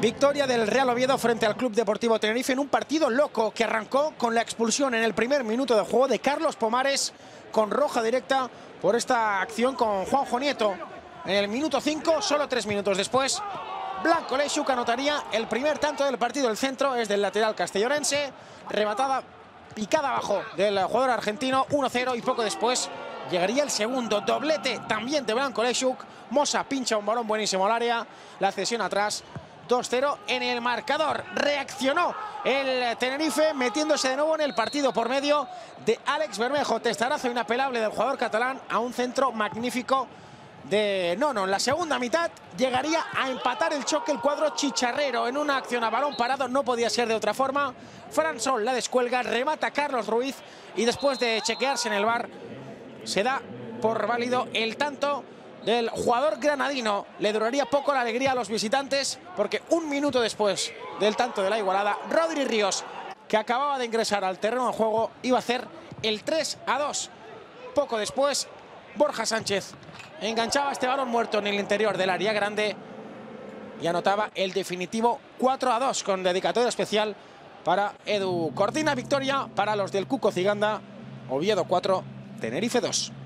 Victoria del Real Oviedo frente al Club Deportivo Tenerife en un partido loco que arrancó con la expulsión en el primer minuto de juego de Carlos Pomares con roja directa por esta acción con Juanjo Nieto. En el minuto 5, solo 3 minutos después, Blanco Leixuk anotaría el primer tanto del partido. El centro es del lateral castellonense, rematada picada abajo del jugador argentino, 1-0, y poco después llegaría el segundo doblete también de Blanco Leixuk. Mosa pincha un balón buenísimo al área, la cesión atrás, 2-0 en el marcador. Reaccionó el Tenerife metiéndose de nuevo en el partido por medio de Àlex Bermejo. Testarazo inapelable del jugador catalán a un centro magnífico de Nono. En la segunda mitad llegaría a empatar el choque el cuadro chicharrero en una acción a balón parado. No podía ser de otra forma. Fran Sol la descuelga, remata Carlos Ruiz y después de chequearse en el VAR se da por válido el tanto del jugador granadino. Le duraría poco la alegría a los visitantes porque un minuto después del tanto de la igualada, Rodri Ríos, que acababa de ingresar al terreno de juego, iba a hacer el 3-2. Poco después, Borja Sánchez enganchaba este balón muerto en el interior del área grande y anotaba el definitivo 4-2 con dedicatoria especial para Edu Cordina. Victoria para los del Cuco Ciganda. Oviedo 4, Tenerife 2.